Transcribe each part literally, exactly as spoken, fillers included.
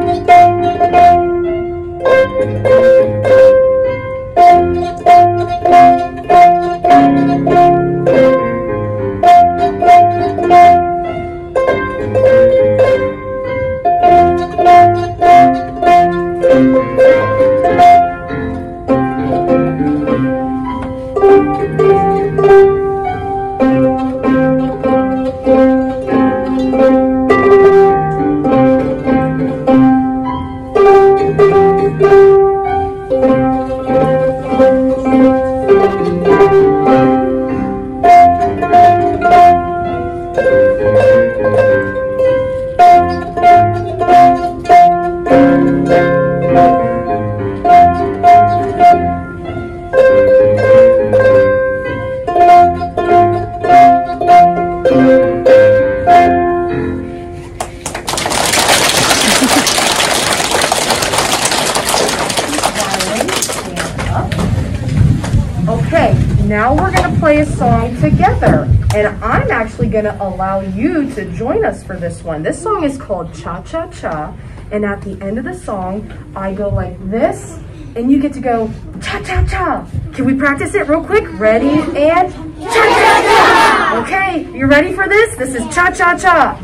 Now we're going to play a song together, and I'm actually going to allow you to join us for this one. This song is called Cha Cha Cha, and at the end of the song, I go like this, and you get to go Cha Cha Cha. Can we practice it real quick? Ready, and Cha Cha Cha! Okay, you ready for this? This is Cha Cha Cha.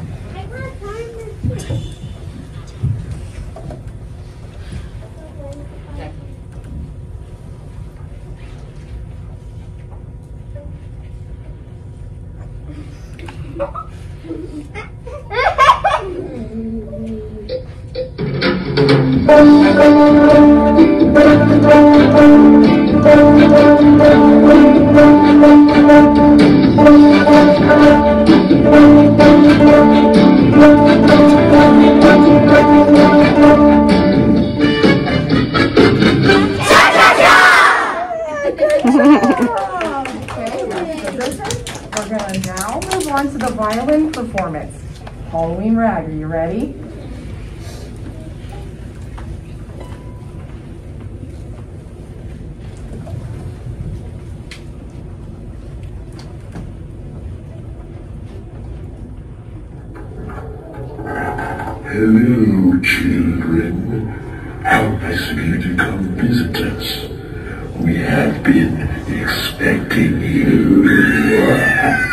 We're going to now move on to the violin performance. Halloween Rag, are you ready? Hello, children. How nice of you to come visit us. We have been expecting you.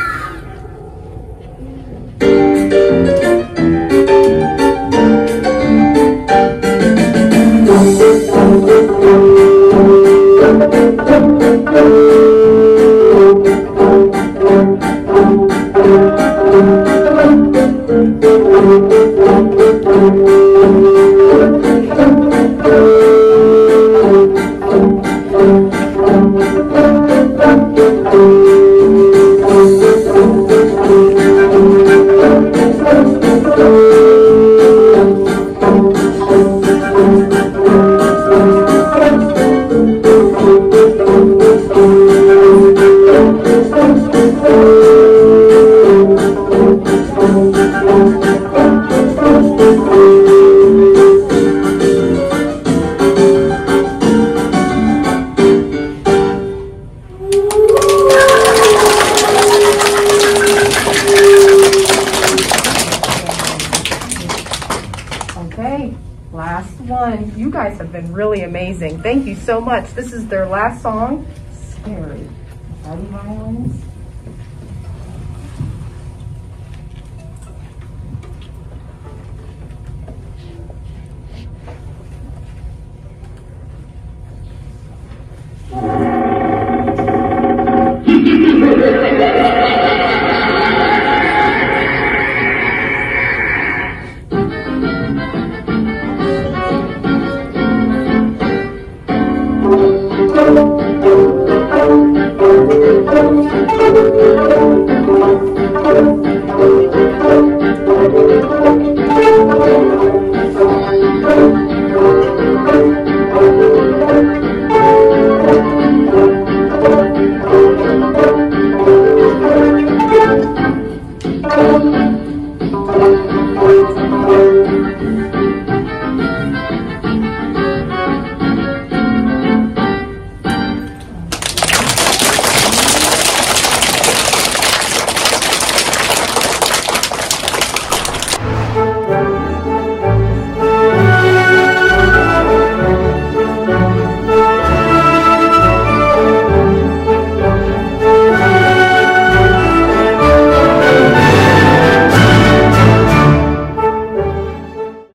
Okay, last one. You guys have been really amazing. Thank you so much. This is their last song, Scary. Ready, violins?